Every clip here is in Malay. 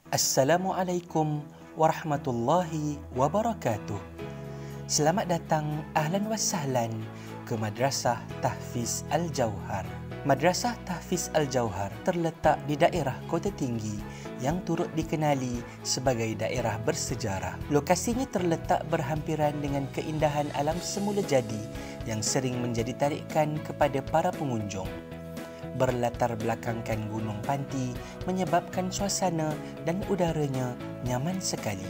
Assalamualaikum warahmatullahi wabarakatuh. Selamat datang ahlan wa sahlan ke Madrasah Tahfiz Al-Jauhar. Madrasah Tahfiz Al-Jauhar terletak di daerah Kota Tinggi yang turut dikenali sebagai daerah bersejarah. Lokasinya terletak berhampiran dengan keindahan alam semula jadi yang sering menjadi tarikan kepada para pengunjung. Berlatar belakangkan Gunung Panti menyebabkan suasana dan udaranya nyaman sekali.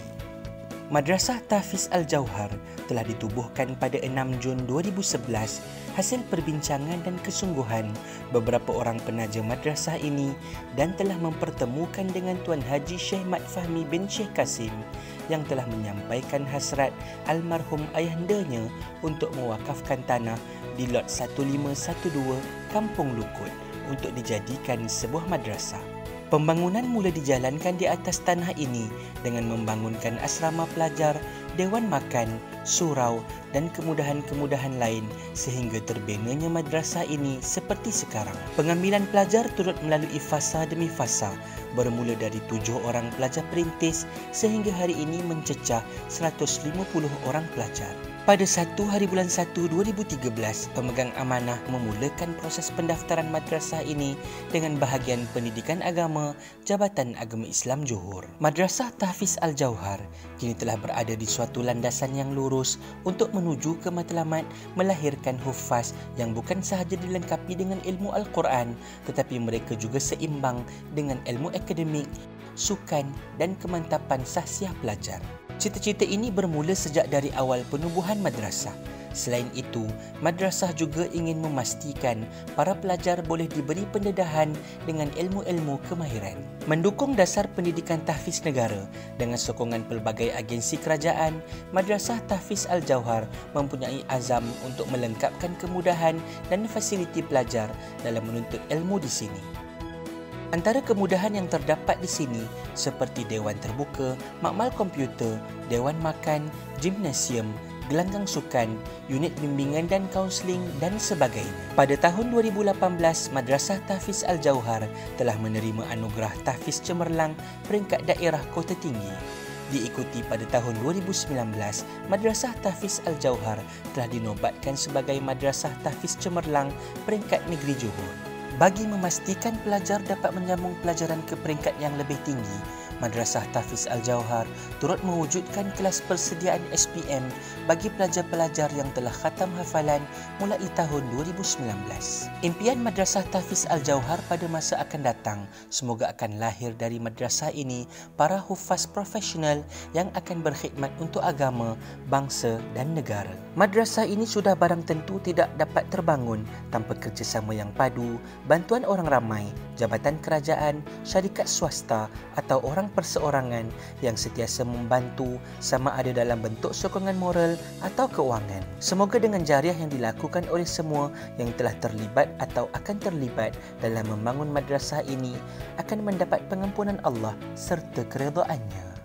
Madrasah Tahfiz Al-Jauhar telah ditubuhkan pada 6 Jun 2011 hasil perbincangan dan kesungguhan beberapa orang penaja madrasah ini dan telah mempertemukan dengan Tuan Haji Syekh Mat Fahmi bin Syekh Kasim yang telah menyampaikan hasrat almarhum ayahandanya untuk mewakafkan tanah di lot 1512 Kampung Lukut untuk dijadikan sebuah madrasah. Pembangunan mula dijalankan di atas tanah ini dengan membangunkan asrama pelajar, dewan makan, surau dan kemudahan-kemudahan lain sehingga terbinanya madrasah ini seperti sekarang. Pengambilan pelajar turut melalui fasa demi fasa, bermula dari 7 orang pelajar perintis sehingga hari ini mencecah 150 orang pelajar. Pada 1 hari bulan 1 2013, pemegang amanah memulakan proses pendaftaran madrasah ini dengan bahagian pendidikan agama Jabatan Agama Islam Johor. Madrasah Tahfiz Al-Jauhar kini telah berada di suatu landasan yang lurus untuk menuju ke matlamat melahirkan hufaz yang bukan sahaja dilengkapi dengan ilmu Al-Quran tetapi mereka juga seimbang dengan ilmu akademik, sukan dan kemantapan sahsiah pelajar. Cita-cita ini bermula sejak dari awal penubuhan madrasah. Selain itu, madrasah juga ingin memastikan para pelajar boleh diberi pendedahan dengan ilmu-ilmu kemahiran. Mendukung dasar pendidikan tahfiz negara dengan sokongan pelbagai agensi kerajaan, Madrasah Tahfiz Al-Jauhar mempunyai azam untuk melengkapkan kemudahan dan fasiliti pelajar dalam menuntut ilmu di sini. Antara kemudahan yang terdapat di sini seperti dewan terbuka, makmal komputer, dewan makan, gimnasium, gelanggang sukan, unit bimbingan dan kaunseling dan sebagainya. Pada tahun 2018, Madrasah Tahfiz Al-Jauhar telah menerima anugerah Tahfiz Cemerlang peringkat daerah Kota Tinggi. Diikuti pada tahun 2019, Madrasah Tahfiz Al-Jauhar telah dinobatkan sebagai Madrasah Tahfiz Cemerlang peringkat negeri Johor. Bagi memastikan pelajar dapat menyambung pelajaran ke peringkat yang lebih tinggi, Madrasah Tahfiz Al-Jauhar turut mewujudkan kelas persediaan SPM bagi pelajar-pelajar yang telah khatam hafalan mulai tahun 2019. Impian Madrasah Tahfiz Al-Jauhar pada masa akan datang semoga akan lahir dari madrasah ini para hufaz profesional yang akan berkhidmat untuk agama, bangsa dan negara. Madrasah ini sudah barang tentu tidak dapat terbangun tanpa kerjasama yang padu, bantuan orang ramai, jabatan kerajaan, syarikat swasta atau orang perseorangan yang sentiasa membantu sama ada dalam bentuk sokongan moral atau keuangan. Semoga dengan jariah yang dilakukan oleh semua yang telah terlibat atau akan terlibat dalam membangun madrasah ini akan mendapat pengampunan Allah serta keredaannya.